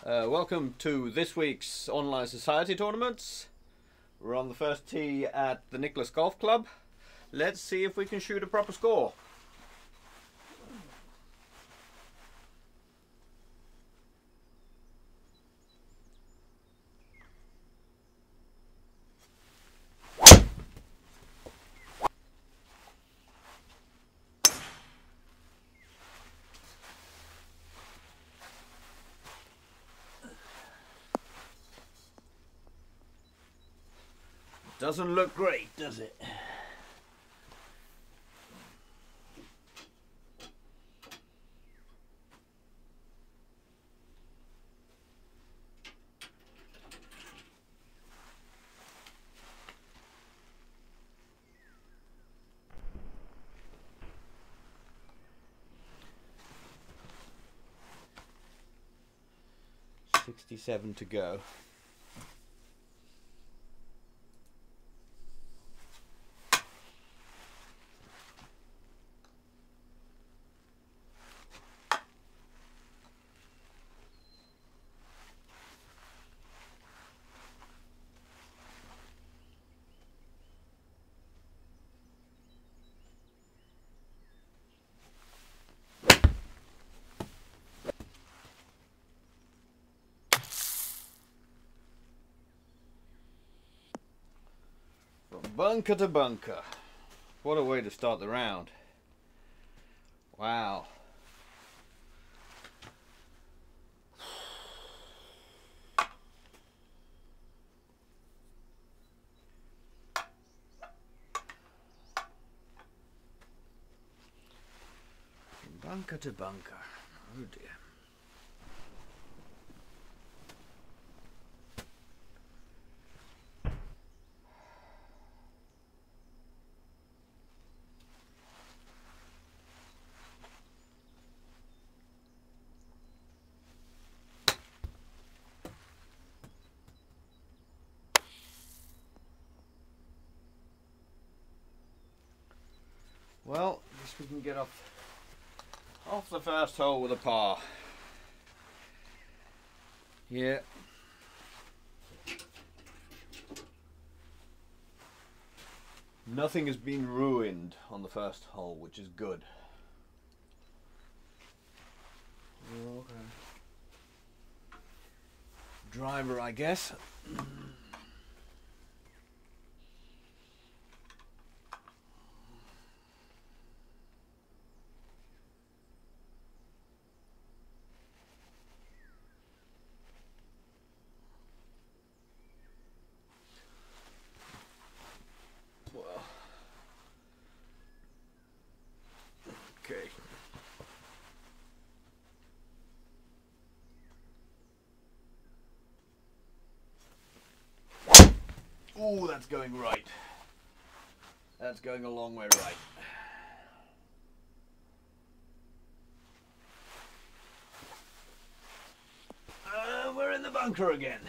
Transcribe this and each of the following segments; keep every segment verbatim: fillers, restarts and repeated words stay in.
Uh, welcome to this week's Online Society tournaments. We're on the first tee at the Nicholas Golf Club. Let's see if we can shoot a proper score. Doesn't look great, does it? sixty-seven to go. Bunker to bunker. What a way to start the round. Wow. Bunker to bunker. Oh dear. Well, I guess we can get off off the first hole with a par. Yeah. Nothing has been ruined on the first hole, which is good. Okay. Driver, I guess. Okay. Ooh, that's going right. That's going a long way right. Uh, we're in the bunker again.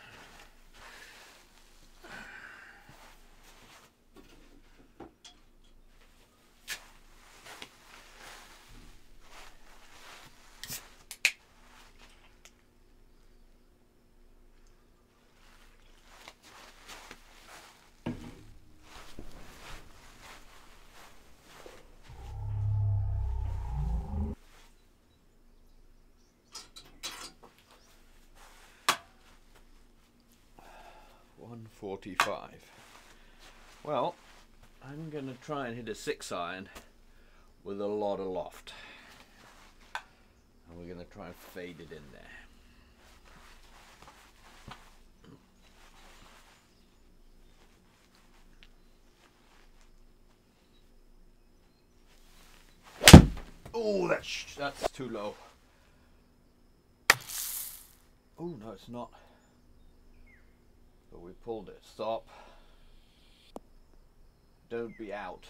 one forty-five. Well, I'm going to try and hit a six iron with a lot of loft. And we're going to try and fade it in there. Oh, that's, that's too low. Oh, no, it's not. But we pulled it. Stop. Don't be out.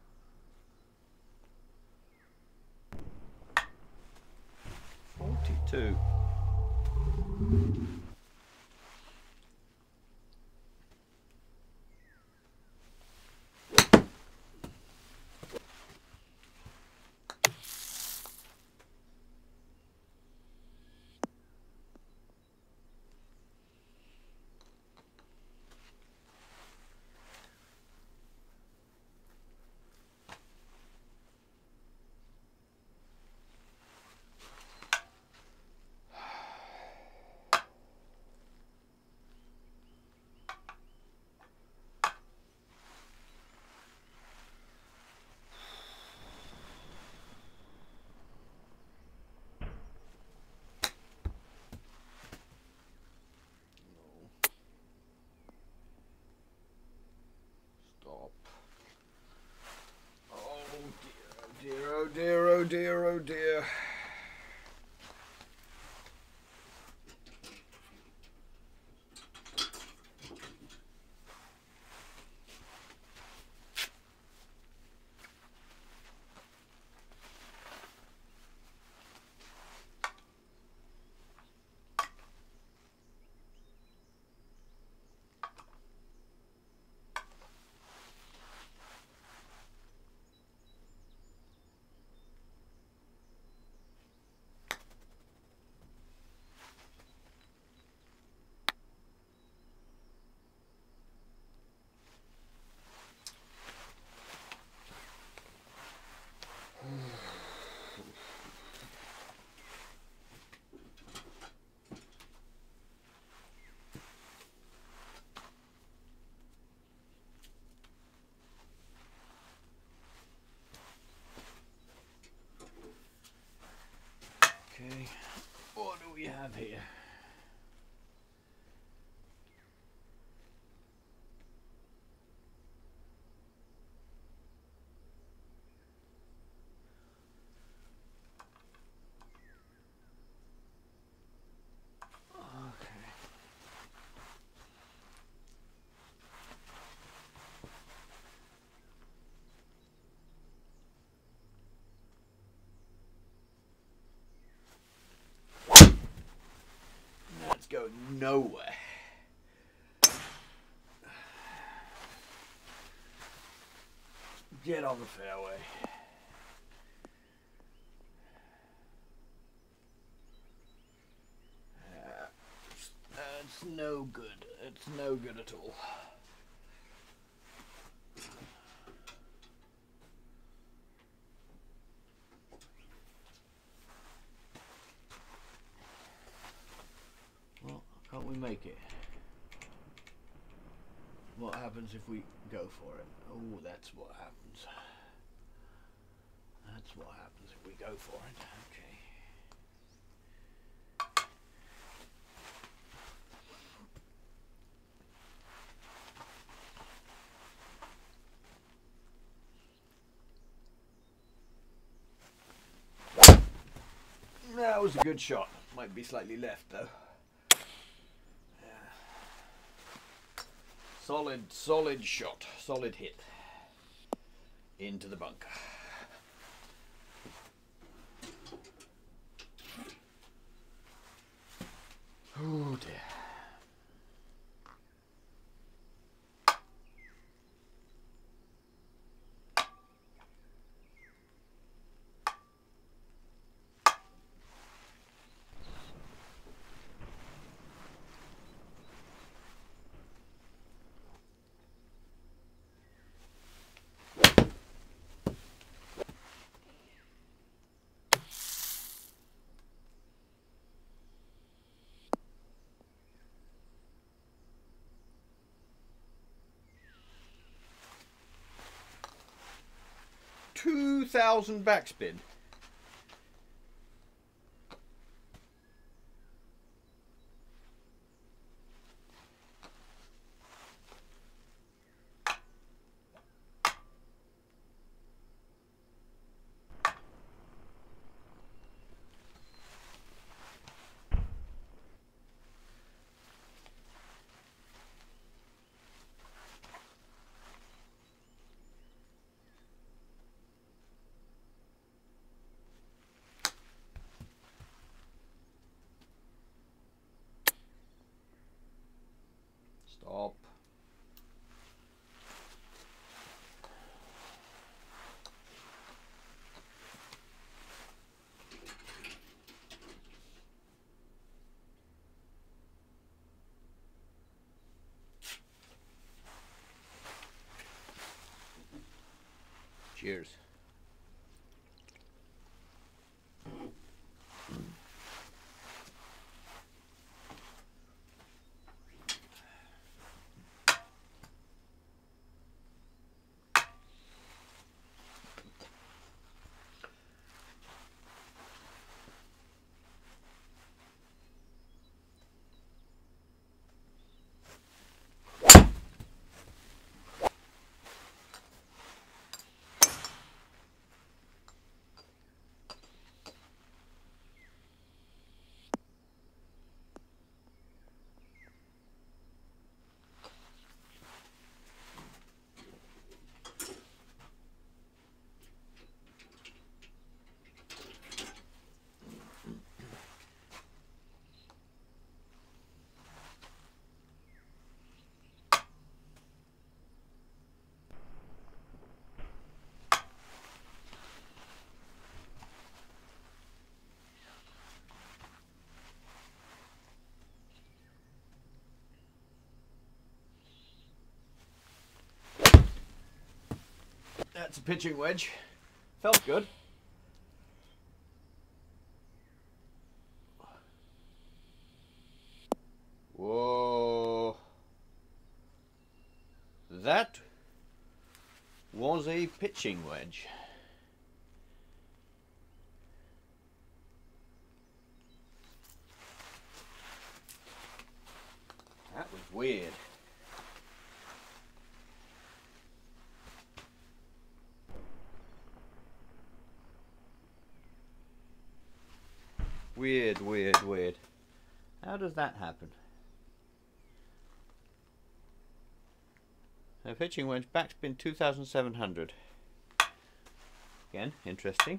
forty-two. two. Oh dear, oh dear, oh dear. Okay, what do we have here? That's going nowhere. Get on the fairway. Uh, it's no good. It's no good at all. Well, can't we make it? What happens if we go for it? Oh, that's what happens. That's what happens if we go for it. Okay. That was a good shot. Might be slightly left though. Yeah. Solid, solid shot. Solid hit. Into the bunker. Oh dear. two thousand backspin. Cheers. That's a pitching wedge. Felt good. Whoa. That was a pitching wedge. That was weird. Weird, weird, weird. How does that happen? A pitching wedge, backspin two thousand seven hundred. Again, interesting.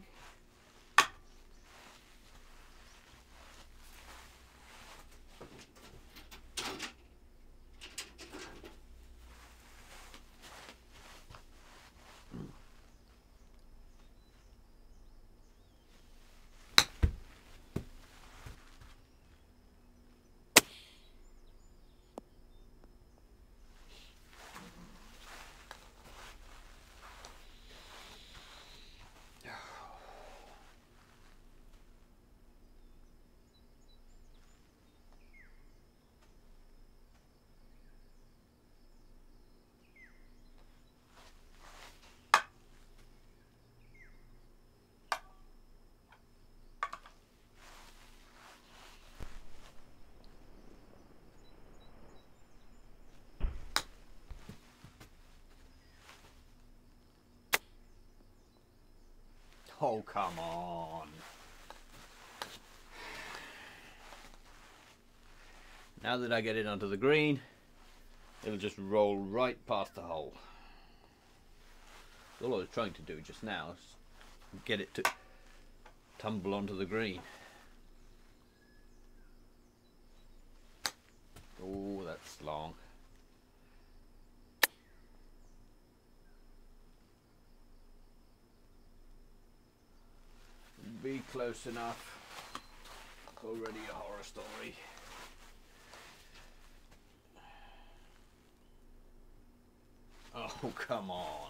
Oh, come on. Now that I get it onto the green, it'll just roll right past the hole. All I was trying to do just now is get it to tumble onto the green. Oh, that's long. Be close enough. Already a horror story. Oh, come on.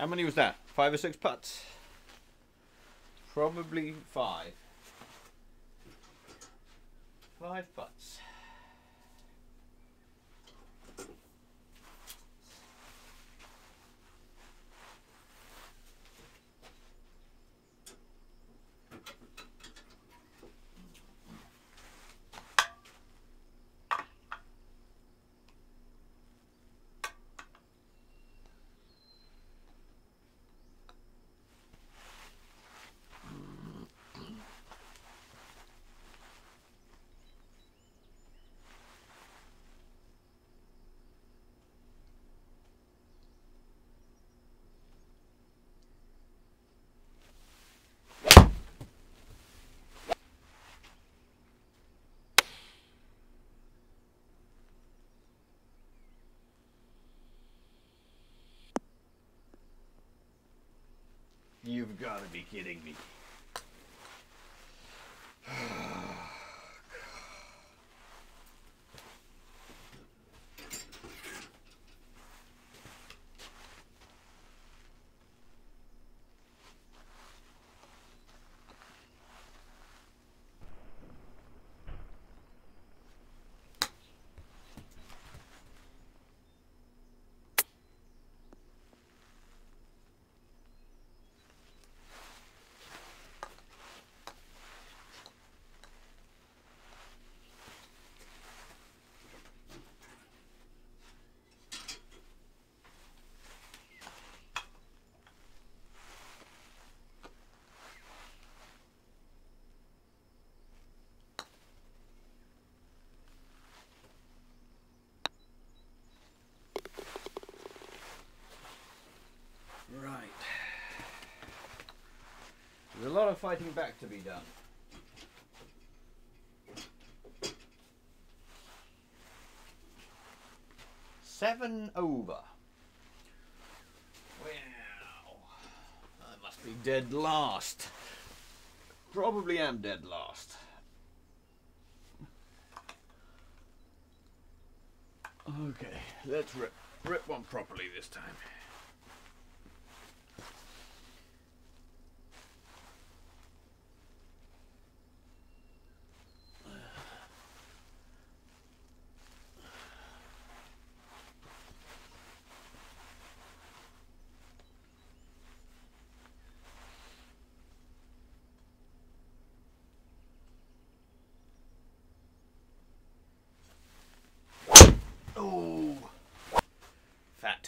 How many was that? Five or six putts? Probably five. Five putts. You've got to be kidding me. Right. There's a lot of fighting back to be done. Seven over. Wow. I must be dead last. Probably am dead last. Okay, let's rip, rip one properly this time. Oh, fat.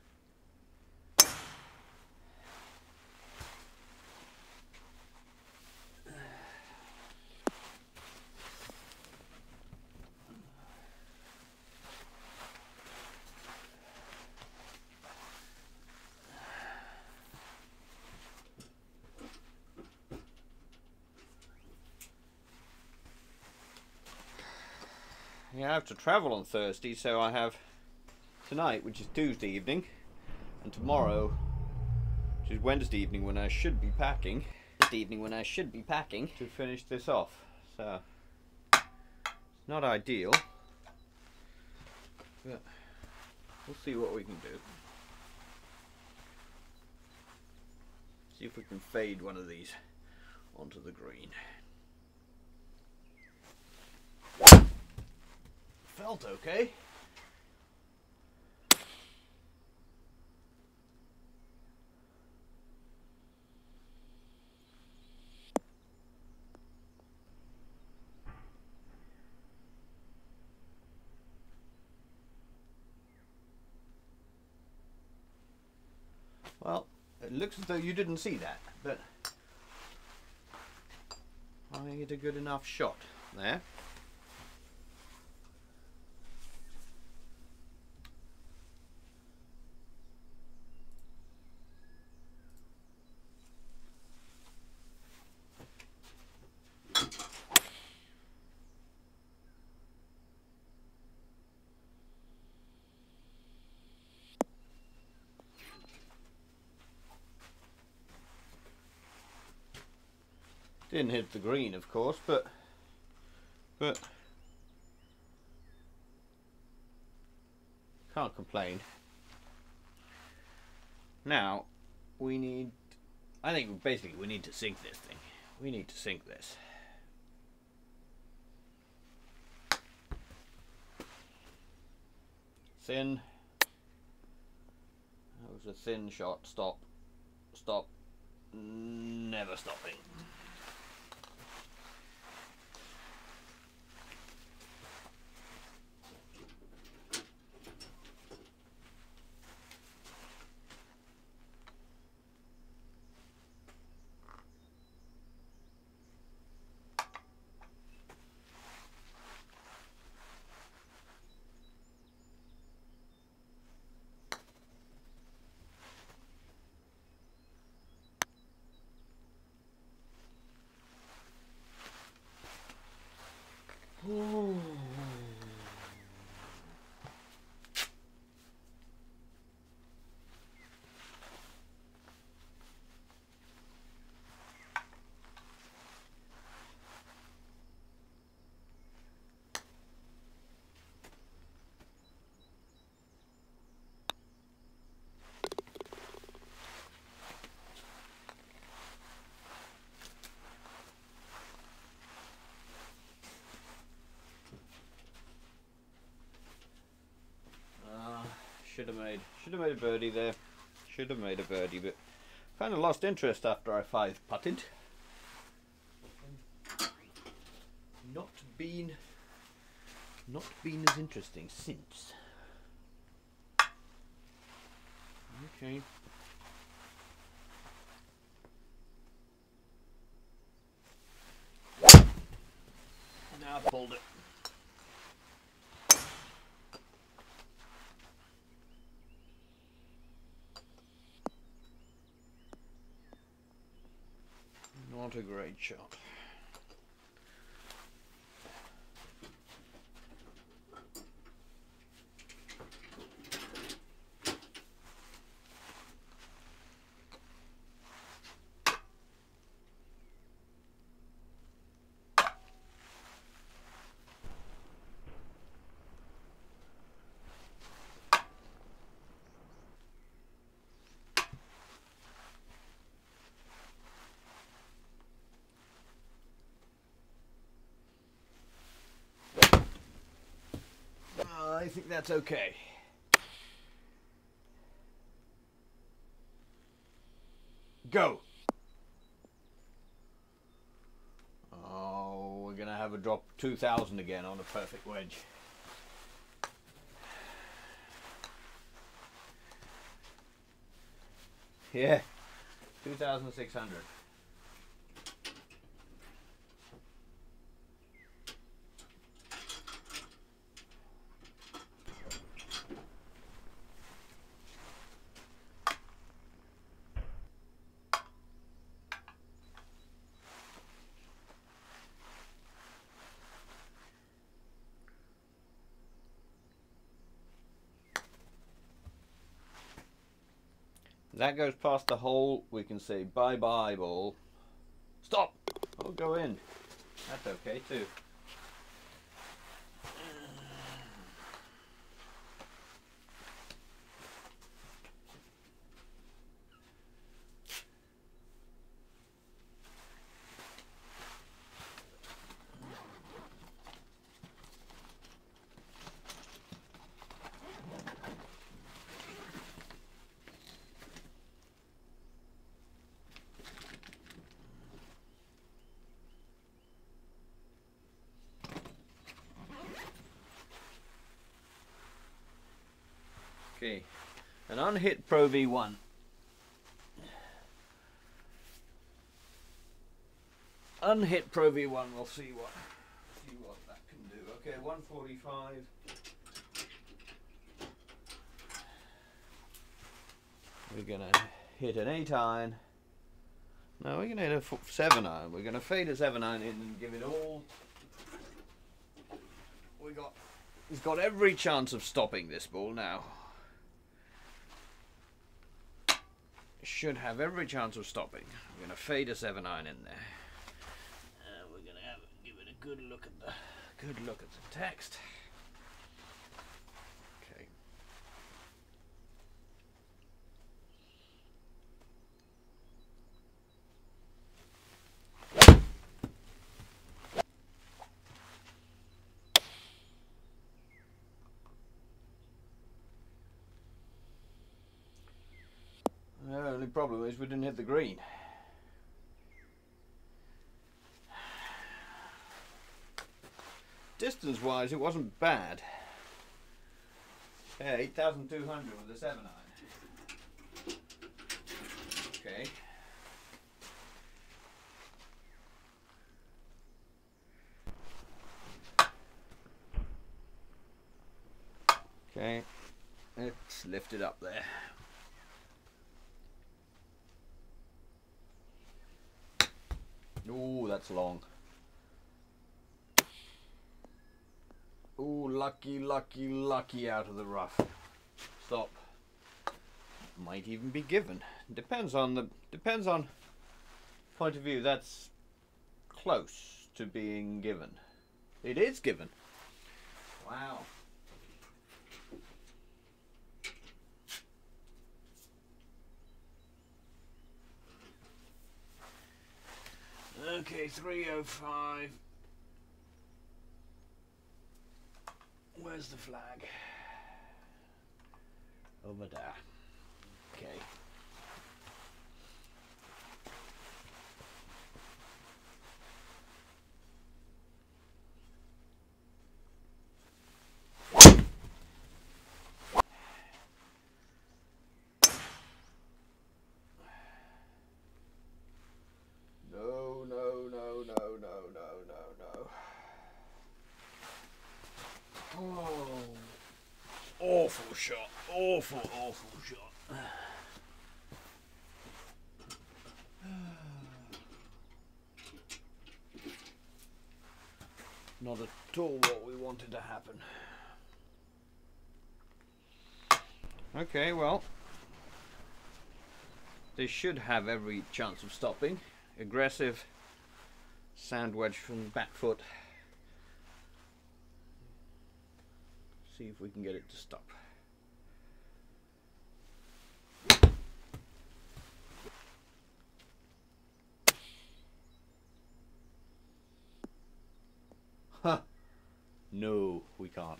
Yeah, I have to travel on Thursday, so I have tonight, which is Tuesday evening, and tomorrow, which is Wednesday evening when I should be packing, Wednesday evening when I should be packing, to finish this off. So, it's not ideal, but we'll see what we can do. See if we can fade one of these onto the green. Felt okay. Well, it looks as though you didn't see that, but I think it's a good enough shot there. Didn't hit the green, of course, but but can't complain. Now, we need, I think basically we need to sink this thing. We need to sink this. Thin. That was a thin shot. Stop. Stop. Never stopping. Should have made, should have made a birdie there. Should have made a birdie, but kind of lost interest after I five putted. Not been, not been as interesting since. Okay. Now I pulled it. Not a great shot. I think that's okay. Go. Oh, we're gonna have a drop two thousand again on a perfect wedge. Yeah, two thousand six hundred. That goes past the hole, we can say bye bye ball. Stop! I'll go in. That's okay too. Okay, an unhit Pro V one. Unhit Pro V one, we'll see what see what that can do. Okay, one forty-five. We're gonna hit an eight iron. No, we're gonna hit a seven iron. We're gonna fade a seven iron in and give it all. We got. He's got every chance of stopping this ball now. Should have every chance of stopping. We're gonna fade a seven iron in there. Uh, we're gonna have give it a good look at the good look at the text. Okay. problem is we didn't hit the green. Distance wise, it wasn't bad. Yeah, eight thousand two hundred with a seven iron. Okay. Okay, let's lift it up there. Ooh, that's long. Ooh, lucky, lucky, lucky out of the rough. Stop. Might even be given. Depends on the depends on point of view. That's close to being given. It is given. Wow. Okay, three oh five. Where's the flag? Over there. Okay. No, no, no, no, no, no, no, no. Oh, awful shot, awful, awful shot. Not at all what we wanted to happen. Okay, well, they should have every chance of stopping. Aggressive sand wedge from the back foot. See if we can get it to stop. Huh. No, we can't.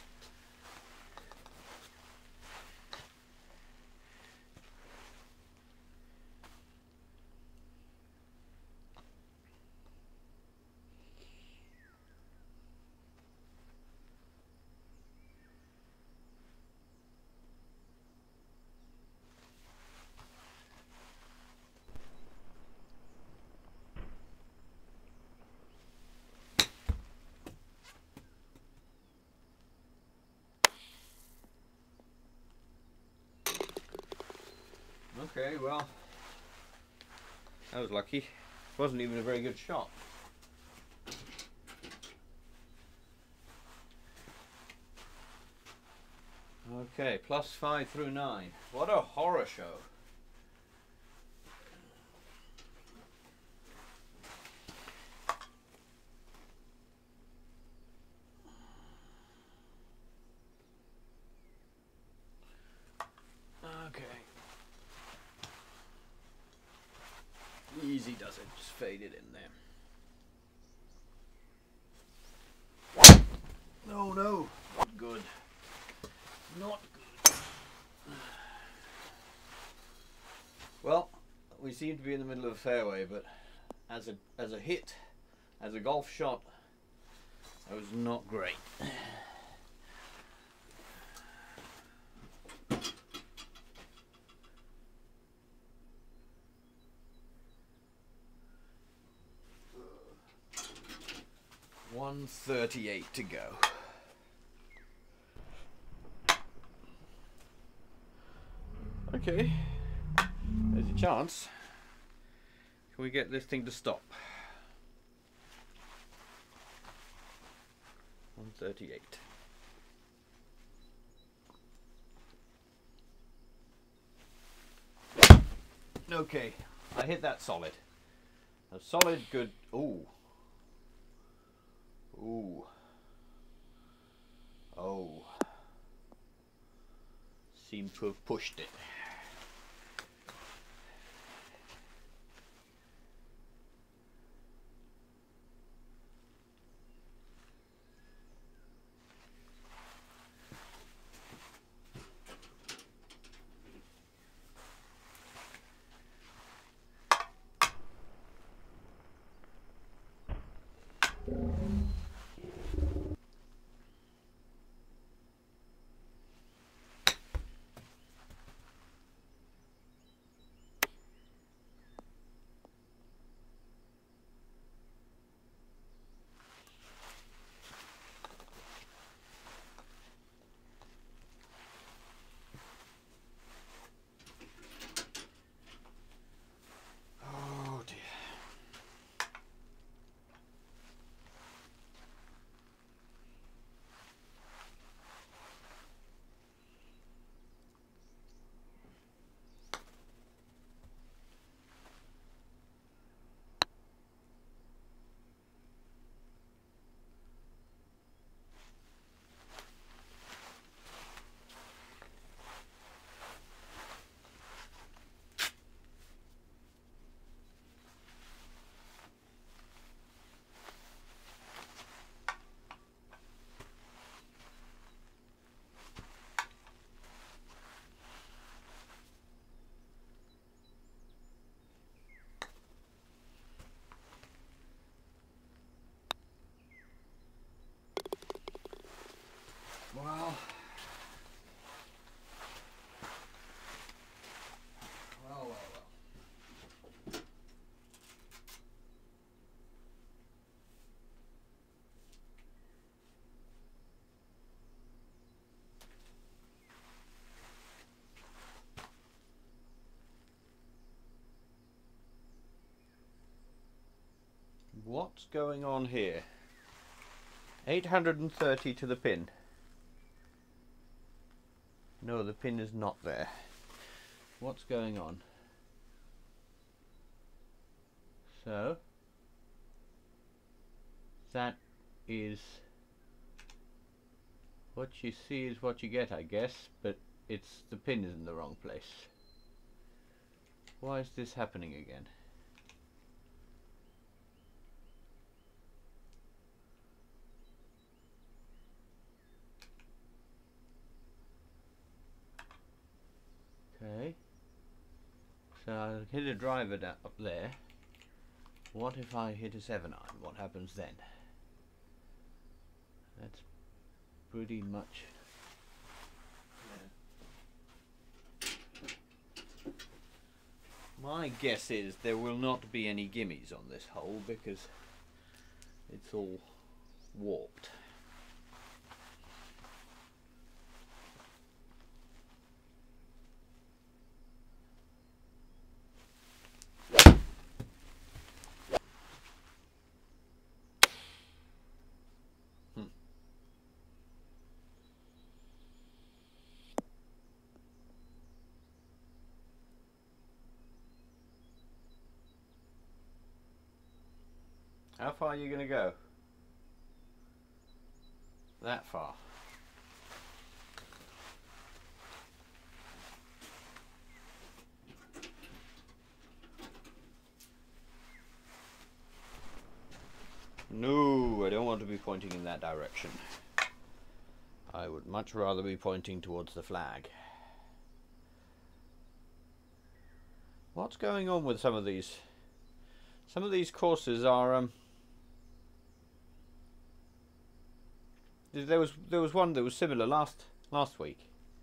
Okay, well, that was lucky. It wasn't even a very good shot. Okay, plus five through nine. What a horror show. Okay. Easy does it, just fade it in there. No, no, not good. Not good. Well, we seem to be in the middle of the fairway, but as a as a hit, as a golf shot, that was not great. one thirty-eight to go. Okay, there's a chance. Can we get this thing to stop? one thirty-eight. Okay, I hit that solid. A solid, good. Ooh. Ooh. Oh. Seem to have pushed it. Well, well, well, well. What's going on here? eight hundred thirty to the pin. No, the pin is not there. What's going on? So, that is, what you see is what you get, I guess, but it's, the pin is in the wrong place. Why is this happening again? Okay, so I hit a driver down up there. What if I hit a seven iron? What happens then? That's pretty much. My guess is there will not be any gimmies on this hole because it's all warped. How far are you going to go? That far. No, I don't want to be pointing in that direction. I would much rather be pointing towards the flag. What's going on with some of these? Some of these courses are um there was there was one that was similar last last week.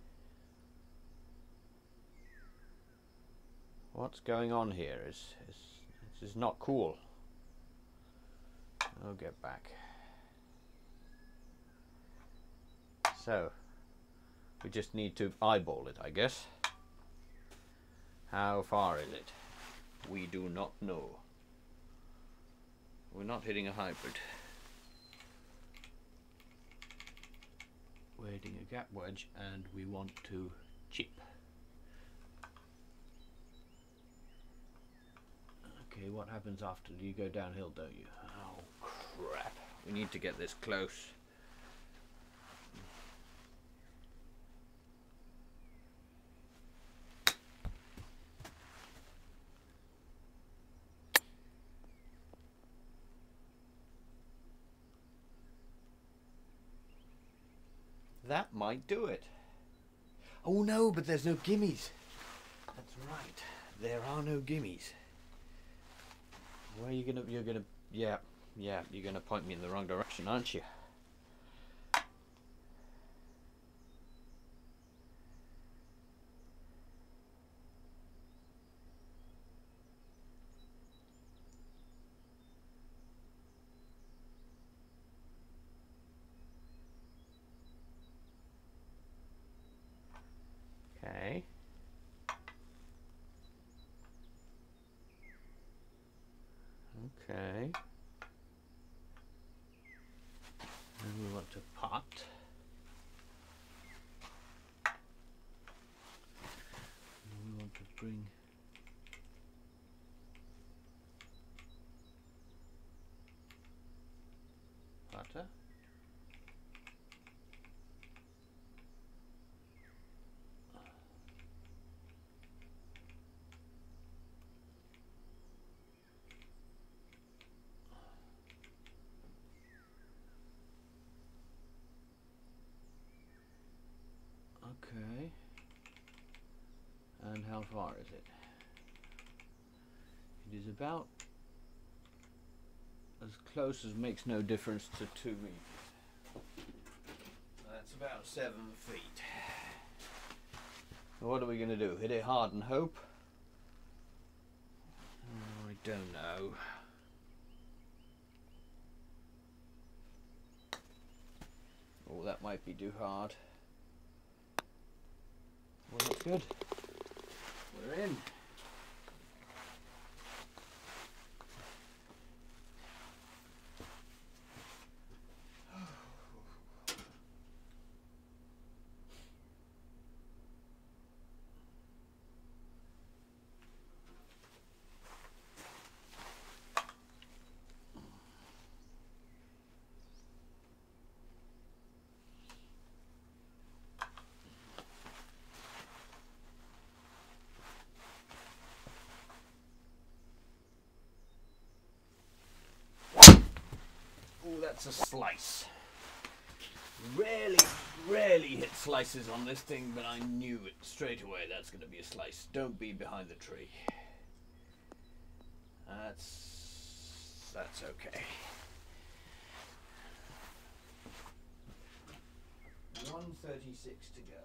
What's going on here is, is this is not cool. I'll get back. So we just need to eyeball it, I guess. How far is it? We do not know. We're not hitting a hybrid. We're hitting a gap wedge and we want to chip. Okay, what happens after? You go downhill, don't you? Oh crap. We need to get this close. That might do it. Oh no, but there's no gimmies. That's right. There are no gimmies. Where are you gonna, you're gonna, yeah, yeah, you're gonna point me in the wrong direction, aren't you? Okay. Okay. And we want to pot. And we want to bring butter. Okay. And how far is it? It is about as close as makes no difference to two meters. That's about seven feet. What are we going to do? Hit it hard and hope? Oh, I don't know. Oh, that might be too hard. Well, that's good. We're in. Oh, that's a slice. Rarely, rarely hit slices on this thing, but I knew it straight away. That's going to be a slice. Don't be behind the tree. That's that's okay. one thirty-six to go.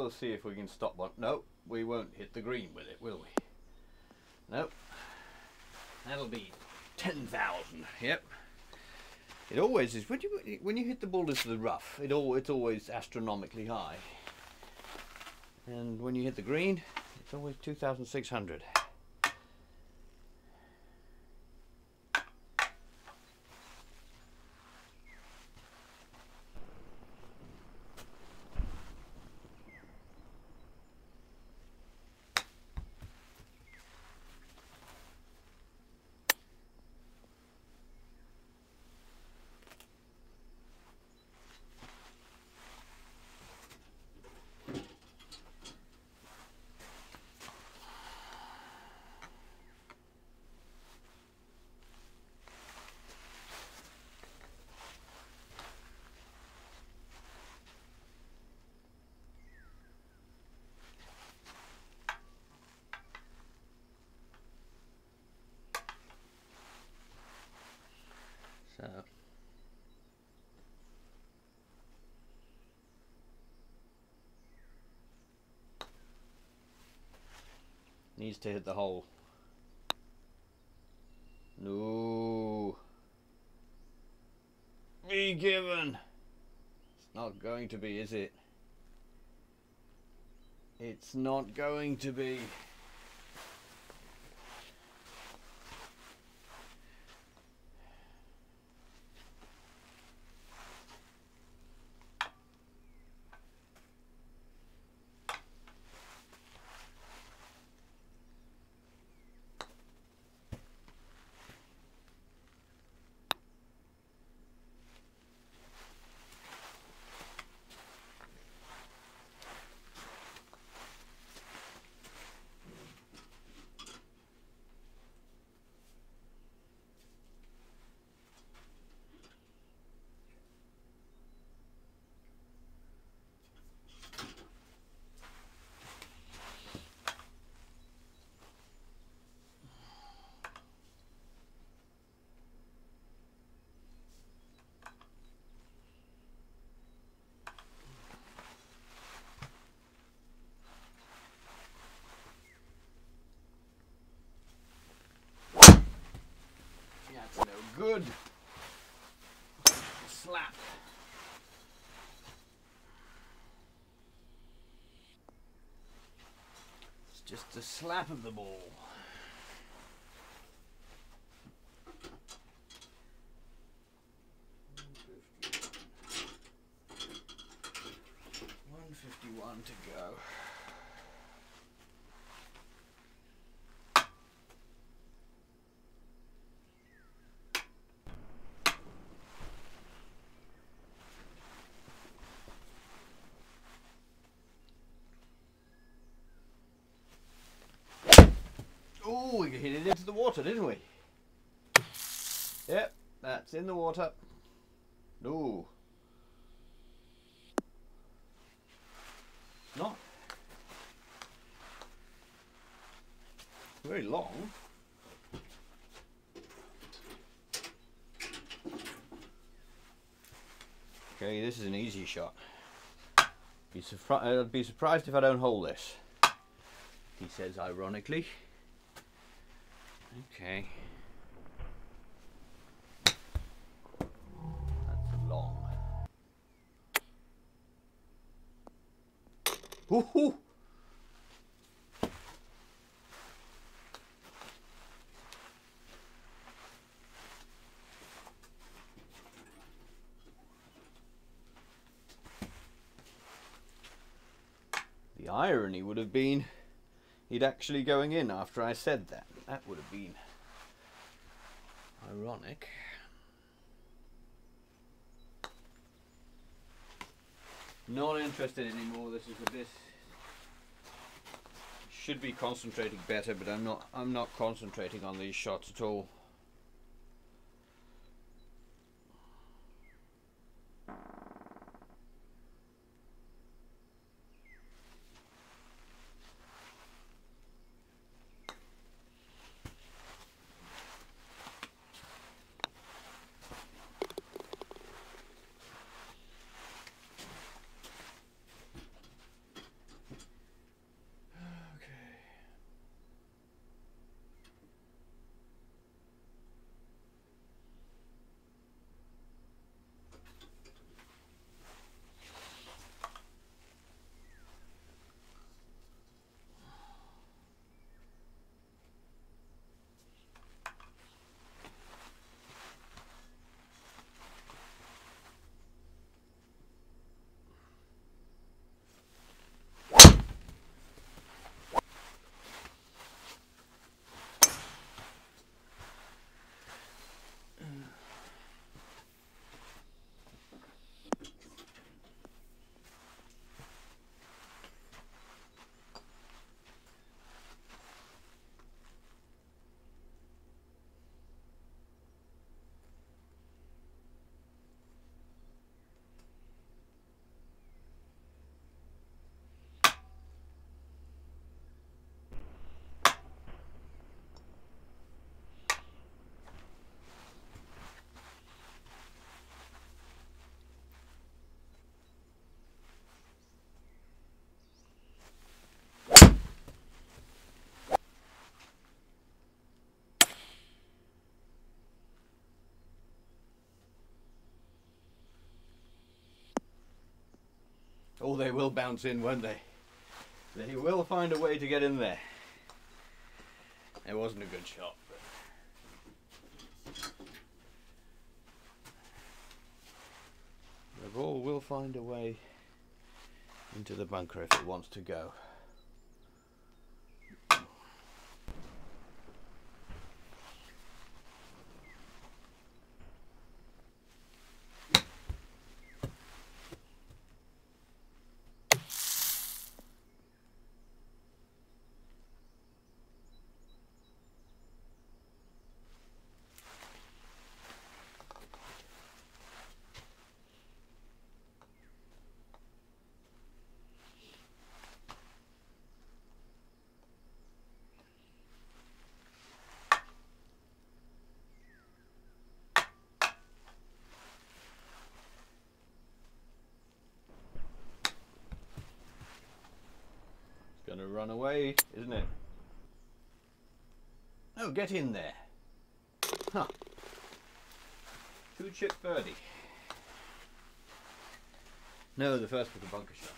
we'll see if we can stop one. No, we won't hit the green with it, will we? Nope. That'll be ten thousand. Yep. It always is. When you when you hit the ball into the rough, it all it's always astronomically high. And when you hit the green, it's always two thousand six hundred. So needs to hit the hole. No. Be given. It's not going to be, is it? It's not going to be. That's no good. Slap. It's just a slap of the ball. one fifty-one to go. Oh, we hit it into the water, didn't we? Yep, that's in the water. No. Not very long. Okay, this is an easy shot. Be surpri- I'd be surprised if I don't hold this, he says ironically. Okay. That's long. Woohoo! The irony would have been he'd actually going in after I said that. That would have been ironic. Not interested anymore. This is a bit. Should be concentrating better, but I'm not. I'm not concentrating on these shots at all. Oh, they will bounce in, won't they? They will find a way to get in there. It wasn't a good shot, but the ball will find a way into the bunker if it wants to go. Gonna run away, isn't it? Oh, get in there. Huh. Two chip birdie. No, the first was a bunker shot.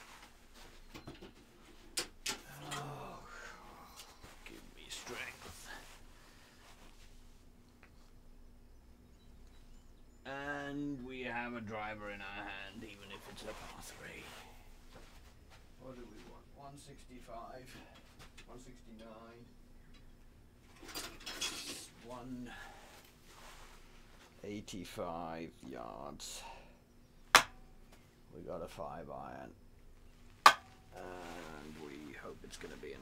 Oh, give me strength. And we have a driver in our hand, even if it's a par three. What do we want? one sixty-five, one sixty-nine, one eighty-five yards. We got a five iron, and we hope it's going to be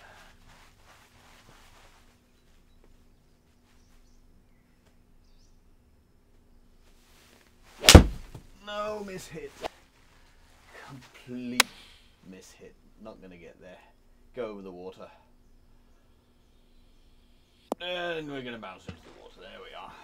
enough. No, miss hit. Complete miss hit. Not going to get there. Go over the water. And we're going to bounce into the water. There we are.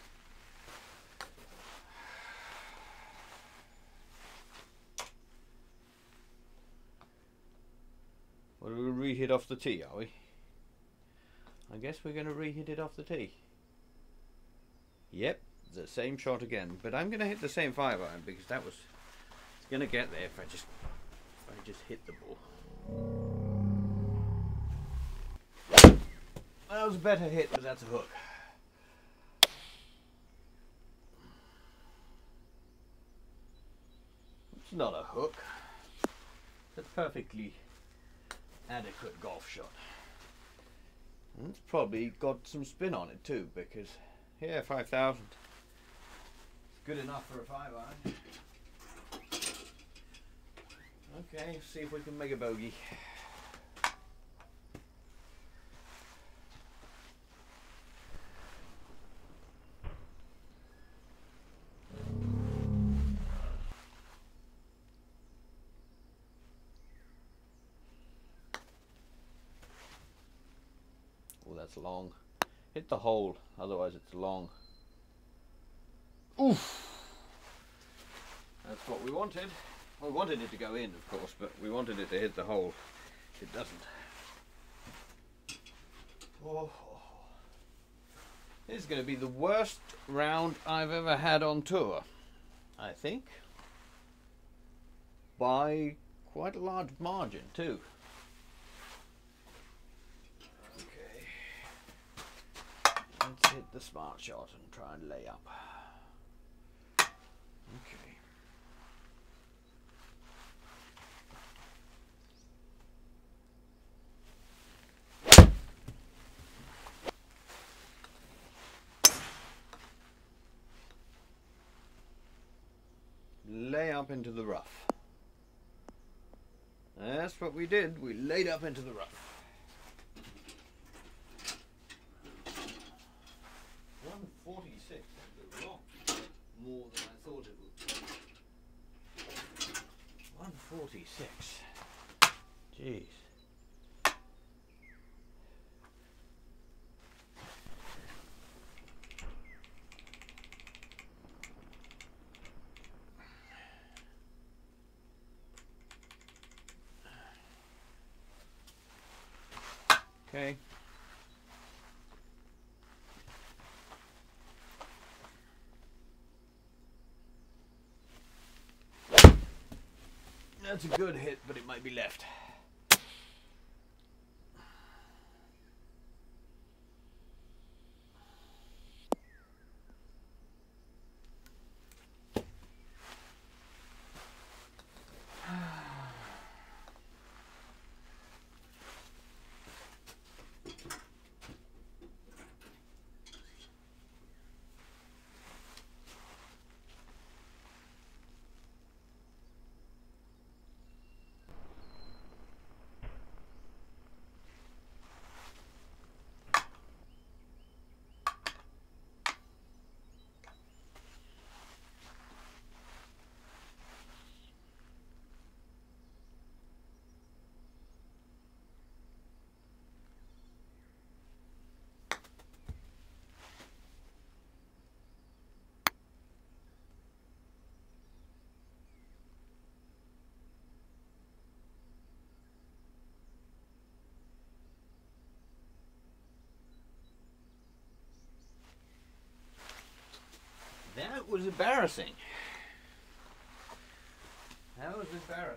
Well, we'll re-hit off the tee, are we? I guess we're going to re-hit it off the tee. Yep, the same shot again. But I'm going to hit the same five iron because that was it's going to get there if I just if I just hit the ball. That was a better hit, but that's a hook. It's not a hook. It's a perfectly adequate golf shot. And it's probably got some spin on it too, because yeah, five thousand. It's good enough for a five iron. Okay, see if we can make a bogey. Oh, that's long. Hit the hole, otherwise it's long. Oof! That's what we wanted. We wanted it to go in, of course, but we wanted it to hit the hole. It doesn't. Oh. This is going to be the worst round I've ever had on tour, I think. By quite a large margin, too. Okay. Let's hit the smart shot and try and lay up. Okay. Lay up into the rough. That's what we did. We laid up into the rough. one forty-six. That's a lot more than I thought it would be. one forty-six. Jeez. Okay. That's a good hit, but it might be left. That was embarrassing. That was embarrassing.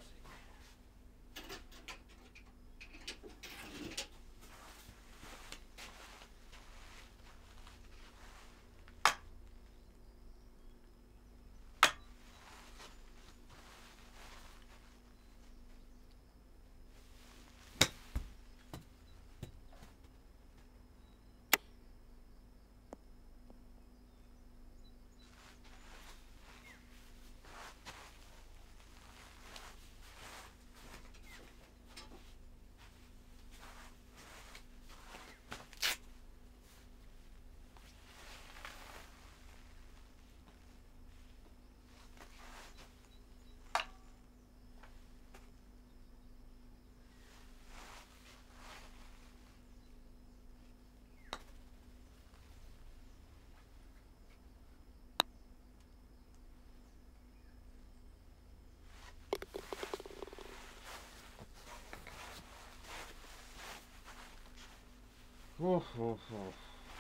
Oh, oh, oh.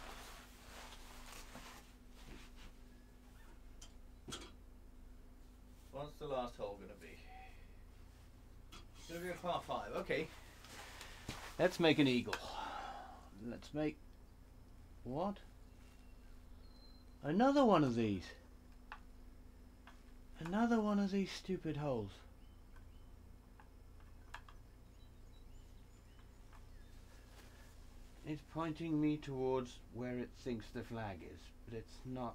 What's the last hole going to be? It's going to be a par five. Okay. Let's make an eagle. Let's make... What? Another one of these. Another one of these stupid holes. It's pointing me towards where it thinks the flag is, but it's not.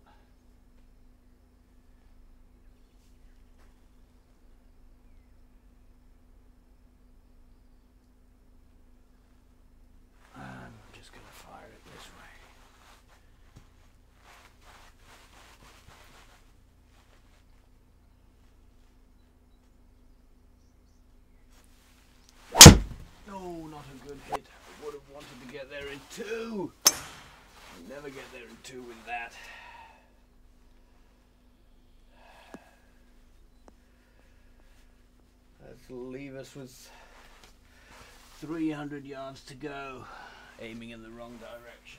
I'm just going to fire it this way. No, not a good hit. I would have wanted to get there in two. I'll never get there in two with that. Let's leave us with three hundred yards to go, aiming in the wrong direction.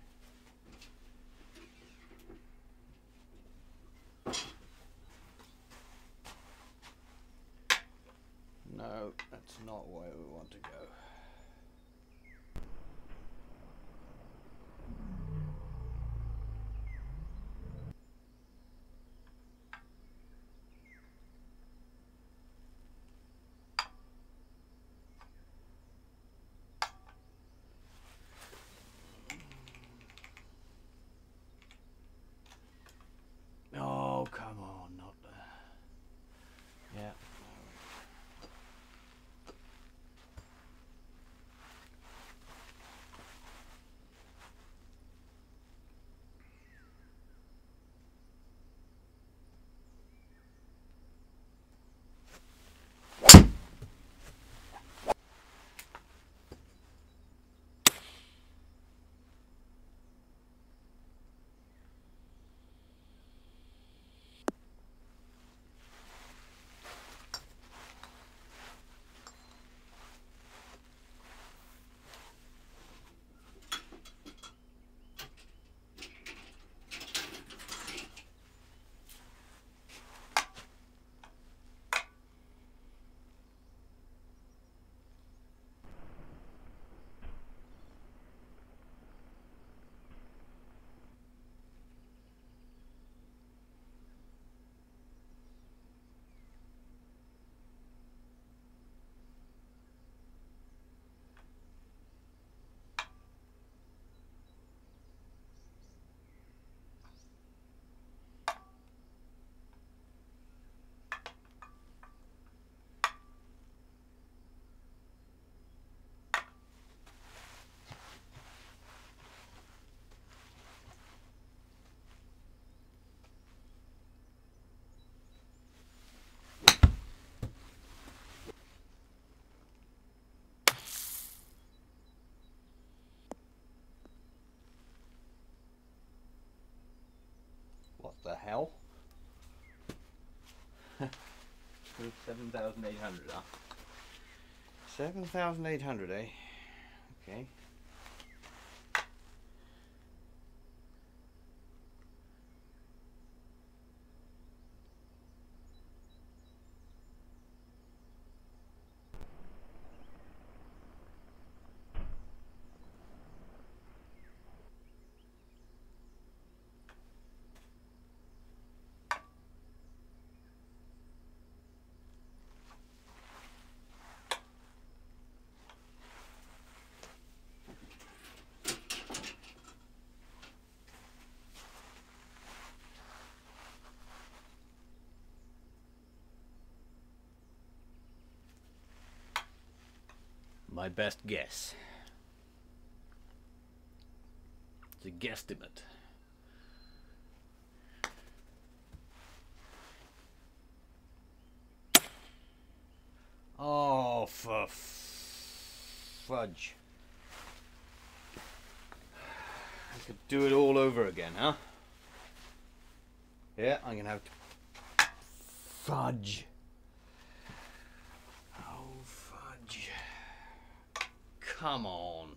No, that's not where we want to go. Oh, come on, not there. Yeah. the hell? seven thousand eight hundred, huh? seven thousand eight hundred, eh? Okay. My best guess. It's a guesstimate. Oh, for fudge. I could do it all over again, huh? Yeah, I'm gonna have to fudge. Oh, fudge. Come on.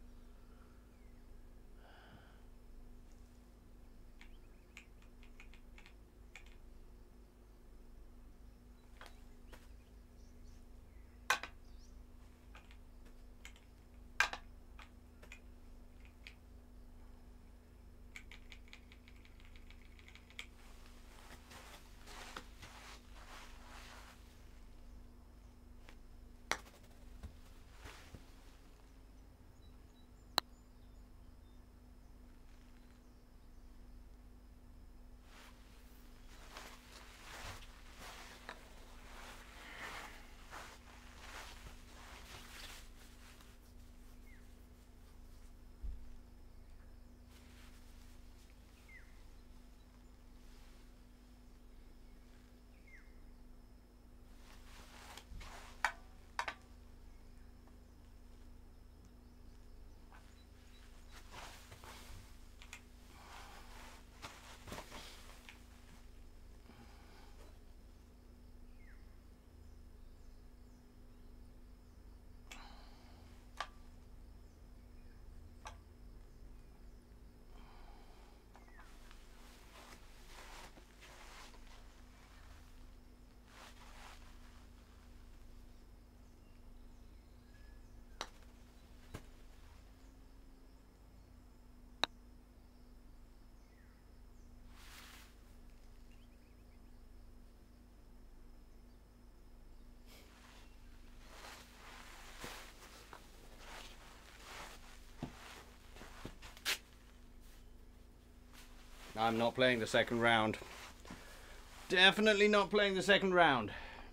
I'm not playing the second round. Definitely not playing the second round.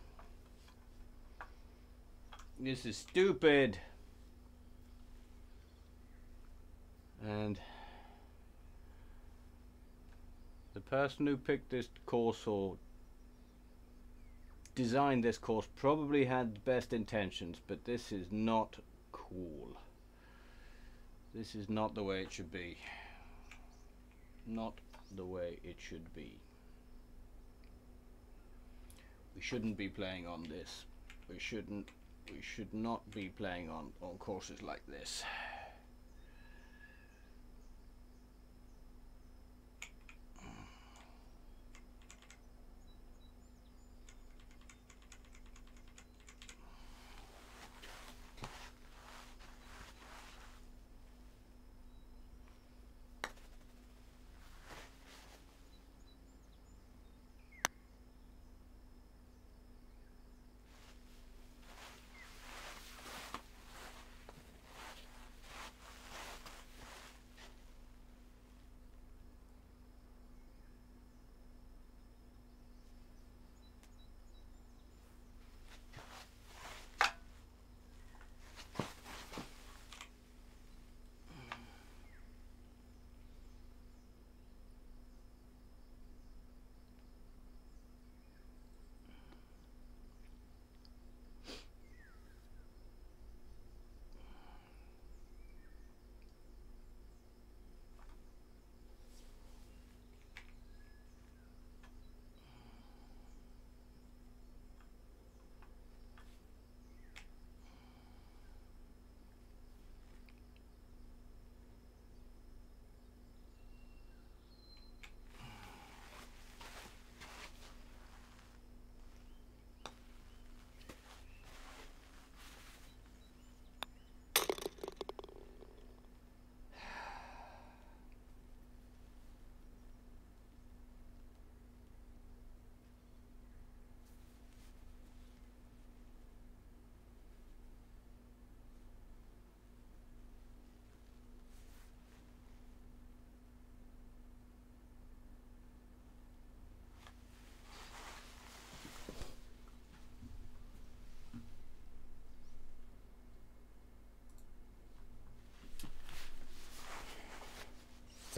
This is stupid. And the person who picked this course or designed this course probably had the best intentions, but this is not cool. This is not the way it should be. Not the way it should be. We shouldn't be playing on this. We shouldn't. We should not be playing on, on courses like this.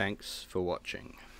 Thanks for watching.